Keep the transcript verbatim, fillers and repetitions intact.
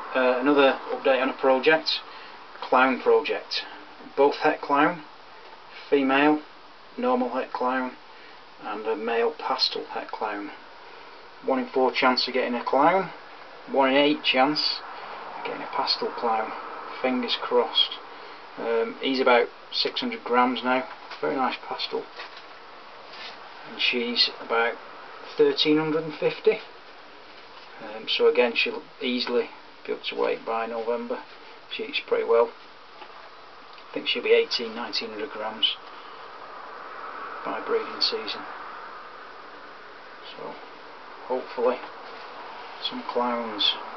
uh, another update on a project, clown project. Both het clown, female, normal het clown, and a male pastel het clown. One in four chance of getting a clown, one in eight chance of getting a pastel clown. Fingers crossed. Um, he's about six hundred grams now, very nice pastel, and she's about thirteen fifty. Um, so again, she'll easily be up to weight by November. She eats pretty well. I think she'll be eighteen, nineteen hundred grams by breeding season. So hopefully some clowns.